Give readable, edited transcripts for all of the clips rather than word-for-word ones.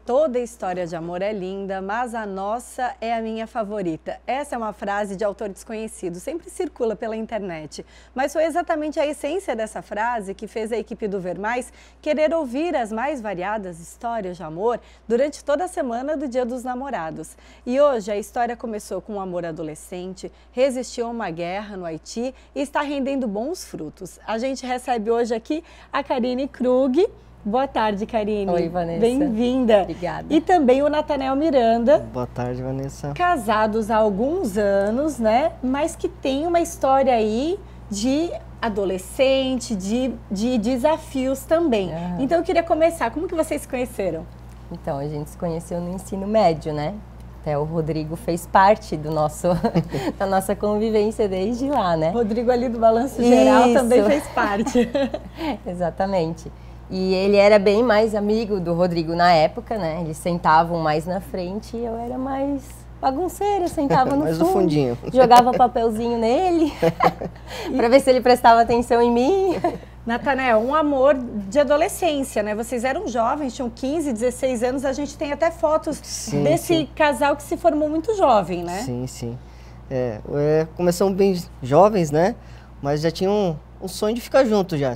Toda história de amor é linda, mas a nossa é a minha favorita. Essa é uma frase de autor desconhecido, sempre circula pela internet. Mas foi exatamente a essência dessa frase que fez a equipe do Ver Mais querer ouvir as mais variadas histórias de amor durante toda a semana do Dia dos Namorados. E hoje a história começou com um amor adolescente, resistiu a uma guerra no Haiti e está rendendo bons frutos. A gente recebe hoje aqui a Karine Krug. Boa tarde, Karine. Oi, Vanessa. Bem-vinda. Obrigada. E também o Nathanael Miranda. Boa tarde, Vanessa. Casados há alguns anos, né? Mas que tem uma história aí de adolescente, de desafios também. Então eu queria começar. Como que vocês se conheceram? Então, a gente se conheceu no ensino médio, né? Até o Rodrigo fez parte do da nossa convivência desde lá, né? Rodrigo ali do Balanço Geral também fez parte. Exatamente. E ele era bem mais amigo do Rodrigo na época, né? Eles sentavam mais na frente e eu era mais bagunceira, sentava no mais fundo, no fundinho. Jogava papelzinho nele para ver se ele prestava atenção em mim. Nathanael, um amor de adolescência, né? Vocês eram jovens, tinham 15, 16 anos, a gente tem até fotos desse casal que se formou muito jovem, né? Sim, sim. Começamos bem jovens, né? Mas já tinha um sonho de ficar junto já.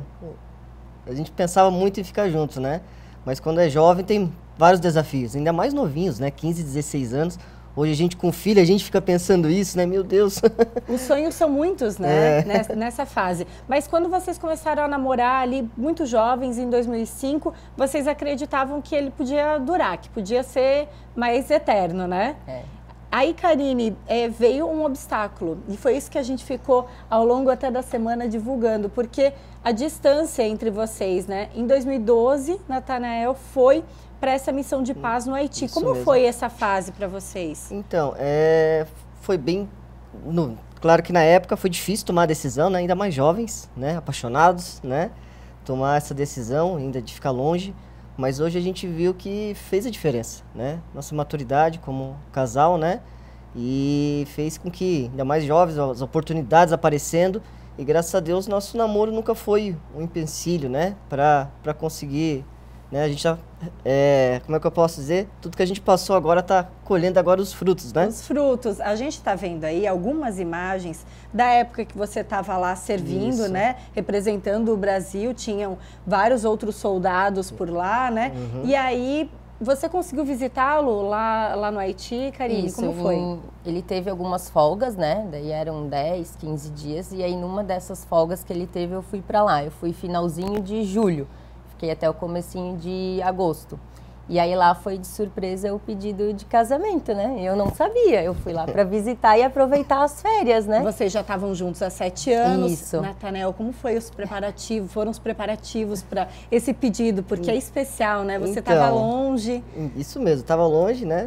A gente pensava muito em ficar juntos, né? Mas quando é jovem tem vários desafios, ainda mais novinhos, né? 15, 16 anos. Hoje a gente com filho, a gente fica pensando isso, né? Meu Deus! Os sonhos são muitos, né? Nessa fase. Mas quando vocês começaram a namorar ali, muito jovens, em 2005, vocês acreditavam que ele podia durar, que podia ser mais eterno, né? Aí, Karine, veio um obstáculo e foi isso que a gente ficou ao longo até da semana divulgando, porque a distância entre vocês, né? Em 2012, Nathanael foi para essa missão de paz no Haiti. Isso Como mesmo. foi essa fase para vocês? Então, foi bem... Claro que na época foi difícil tomar a decisão, né? Ainda mais jovens, né? Apaixonados, né? Tomar essa decisão, ainda de ficar longe. Mas hoje a gente viu que fez a diferença, né? Nossa maturidade como casal, né? E fez com que, ainda mais jovens, as oportunidades aparecendo. E graças a Deus, nosso namoro nunca foi um empecilho, né? Para conseguir, né? A gente já, como é que eu posso dizer? Tudo que a gente passou agora está colhendo agora os frutos, né? Os frutos. A gente está vendo aí algumas imagens da época que você estava lá servindo, Isso. né? Representando o Brasil, tinham vários outros soldados por lá, né? E aí, você conseguiu visitá-lo lá no Haiti, Karine? Isso, como foi? Ele teve algumas folgas, né? Daí eram 10, 15 dias. E aí, numa dessas folgas que ele teve, eu fui para lá. Eu fui finalzinho de julho. Fiquei até o comecinho de agosto. E aí lá foi de surpresa o pedido de casamento, né? Eu não sabia. Eu fui lá para visitar e aproveitar as férias, né? Vocês já estavam juntos há 7 anos. Isso. Nathanael, como foi foram os preparativos para esse pedido? Porque é especial, né? Você estava longe. Isso mesmo, estava longe, né?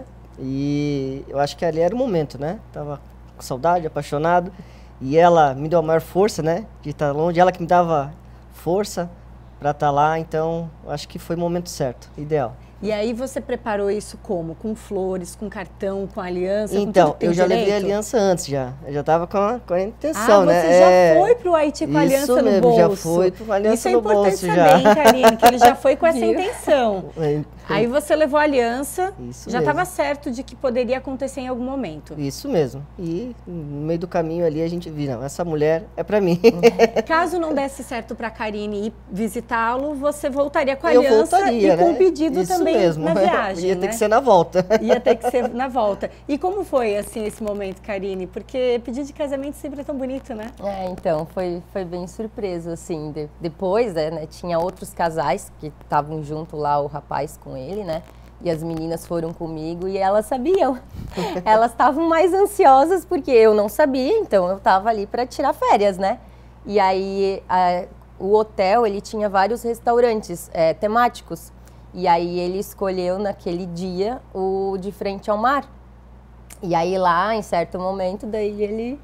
E eu acho que ali era o momento, né? Tava com saudade, apaixonado. E ela me deu a maior força, né? De estar longe. Ela que me dava força para estar lá. Então, eu acho que foi o momento certo, ideal. E aí você preparou isso como? Com flores, com cartão, com aliança? Então, com tudo que tem eu já direito? levei a aliança antes já. Eu já estava com a intenção, né? Você já foi pro Haiti com a aliança Isso no mesmo, bolso? já fui com a aliança no bolso Isso é já. importante saber, hein, Karine? Que ele já foi com essa intenção. Aí você levou a aliança, Isso já mesmo. estava certo de que poderia acontecer em algum momento. Isso mesmo. E no meio do caminho ali a gente viu, não, essa mulher é pra mim. Caso não desse certo para Karine ir visitá-lo, você voltaria com a Eu aliança voltaria, e com né? o pedido Isso também mesmo. na viagem, Ia né? ter que ser na volta. Ia ter que ser na volta. E como foi, assim, esse momento, Karine? Porque pedido de casamento sempre é tão bonito, né? Então, foi bem surpresa, assim. Depois, né, tinha outros casais que estavam junto lá, o rapaz com ele, né? E as meninas foram comigo e elas sabiam. Elas estavam mais ansiosas porque eu não sabia, então eu estava ali para tirar férias, né? E aí, o hotel, ele tinha vários restaurantes temáticos. E aí ele escolheu naquele dia o de frente ao mar. E aí lá, em certo momento, daí ele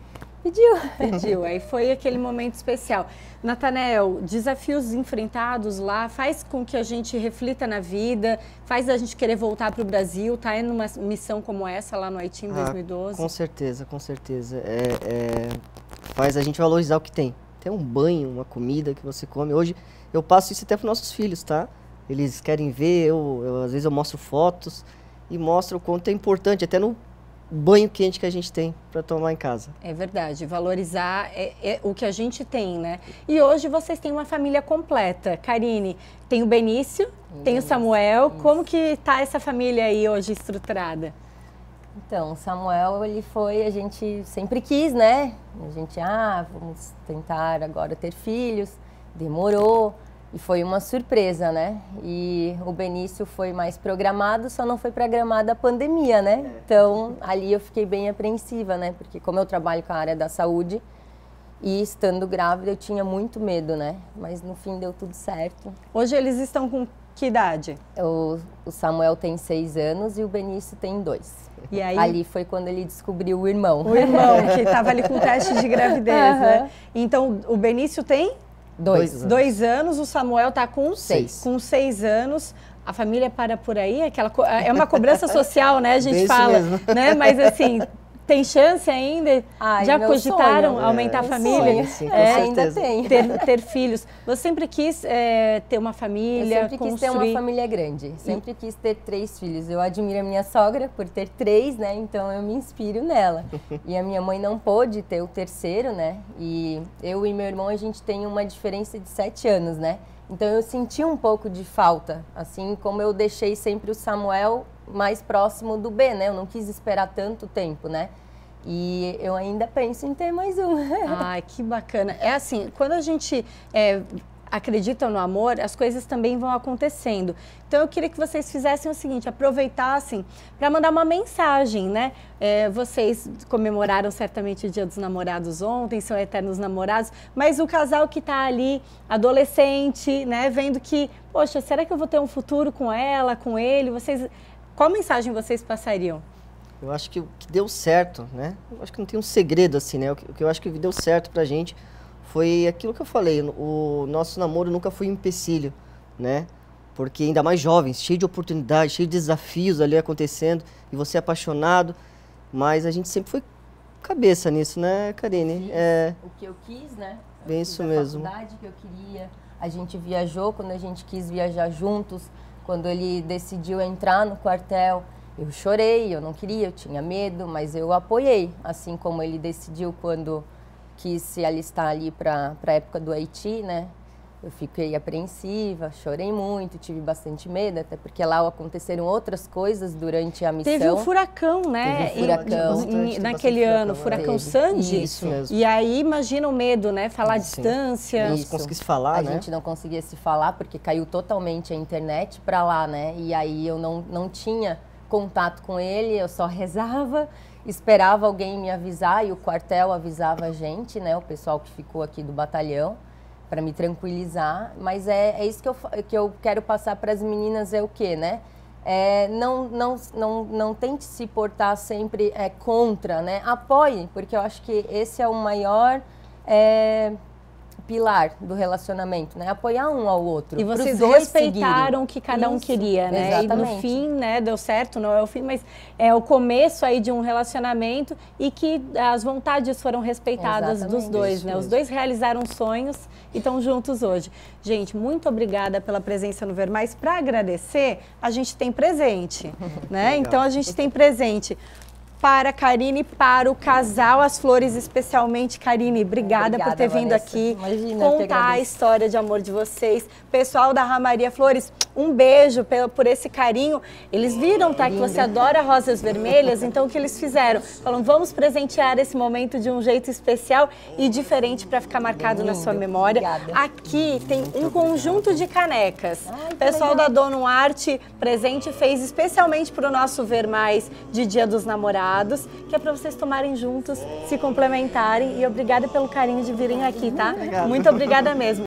pediu. Aí foi aquele momento especial. Nathanael, desafios enfrentados lá faz com que a gente reflita na vida, faz a gente querer voltar para o Brasil, tá indo numa missão como essa lá no Haiti em 2012? Com certeza, com certeza. Faz a gente valorizar o que tem. Tem um banho, uma comida que você come. Hoje eu passo isso até para nossos filhos, tá? eles querem ver, às vezes eu mostro fotos e mostro o quanto é importante, até no banho quente que a gente tem para tomar em casa. É verdade, valorizar o que a gente tem, né? E hoje vocês têm uma família completa. Karine, tem o Benício, tem o Samuel. Isso. Como que tá essa família aí hoje estruturada? Então, o Samuel, a gente sempre quis, né? A gente, vamos tentar agora ter filhos, demorou. E foi uma surpresa, né? E o Benício foi mais programado, só não foi programada a pandemia, né? Então, ali eu fiquei bem apreensiva, né? Porque como eu trabalho com a área da saúde e estando grávida, eu tinha muito medo, né? Mas no fim deu tudo certo. Hoje eles estão com que idade? O Samuel tem 6 anos e o Benício tem 2. E aí? Ali foi quando ele descobriu o irmão. O irmão, que estava ali com teste de gravidez, né? Então, o Benício tem? 2 anos, o Samuel está com 6. Com 6 anos. A família para por aí, é uma cobrança social, né? A gente fala, né? Mas assim, tem chance ainda? Já cogitaram aumentar a família? Sim, com ainda tem. Ter filhos. Você sempre quis ter uma família, Eu sempre quis ter uma família grande. Sempre quis ter 3 filhos. Eu admiro a minha sogra por ter 3, né? Então eu me inspiro nela. E a minha mãe não pôde ter o 3º, né? E eu e meu irmão, a gente tem uma diferença de 7 anos, né? Então eu senti um pouco de falta, assim como eu deixei sempre o Samuel mais próximo do B, né? Eu não quis esperar tanto tempo, né? E eu ainda penso em ter mais um. Ai, que bacana. É assim, quando a gente acredita no amor, as coisas também vão acontecendo. Então eu queria que vocês fizessem o seguinte, aproveitassem para mandar uma mensagem, né? Vocês comemoraram certamente o Dia dos Namorados ontem, são eternos namorados, mas o casal que está ali, adolescente, né? Vendo que, poxa, será que eu vou ter um futuro com ela, com ele? Qual mensagem vocês passariam? Eu acho que o que deu certo, né? Eu acho que não tem um segredo assim, né? O que eu acho que deu certo pra gente foi aquilo que eu falei. O nosso namoro nunca foi um empecilho, né? Porque ainda mais jovens, cheio de oportunidades, cheio de desafios ali acontecendo, e você é apaixonado, mas a gente sempre foi cabeça nisso, né, Karine? O que eu quis, né? Bem isso mesmo. A faculdade que eu queria. A gente viajou quando a gente quis viajar juntos, quando ele decidiu entrar no quartel. Eu chorei, eu não queria, eu tinha medo, mas eu apoiei, assim como ele decidiu quando quis se alistar ali para a época do Haiti, né? Eu fiquei apreensiva, chorei muito, tive bastante medo, até porque lá aconteceram outras coisas durante a missão. Teve um furacão, né? Teve um furacão. Naquele ano, furacão Sandy. Isso mesmo. E aí, imagina o medo, né? Falar à distância. Não conseguisse falar, né? A gente não conseguia se falar, porque caiu totalmente a internet para lá, né? E aí eu não tinha contato com ele, eu só rezava, esperava alguém me avisar e o quartel avisava a gente, né, o pessoal que ficou aqui do batalhão, para me tranquilizar. Mas é isso que eu quero passar para as meninas, é o quê, né? Não tente se portar sempre contra, né? Apoie, porque eu acho que esse é o maior pilar do relacionamento, né? Apoiar um ao outro. E vocês respeitaram o que cada um queria, né? Exatamente. E no fim, né, deu certo, não é o fim, mas é o começo aí de um relacionamento e que as vontades foram respeitadas dos dois, isso né? mesmo. Os dois realizaram sonhos e estão juntos hoje. Gente, muito obrigada pela presença no Ver Mais. Para agradecer, a gente tem presente, né? Então a gente tem presente para a Karine, para o casal As Flores, especialmente. Karine, obrigada por ter vindo Vanessa. aqui, Imagina, contar a história de amor de vocês. Pessoal da Ramaria Flores, um beijo por esse carinho. Eles viram, tá, que você adora rosas vermelhas, então o que eles fizeram? Falaram, vamos presentear esse momento de um jeito especial e diferente para ficar marcado na sua memória. Obrigada. Aqui tem um conjunto de canecas. Ai, Pessoal da Dono Arte Presente fez especialmente para o nosso Ver Mais de Dia dos Namorados, que é para vocês tomarem juntos, se complementarem. E obrigada pelo carinho de virem aqui, tá? Obrigado. Muito obrigada mesmo.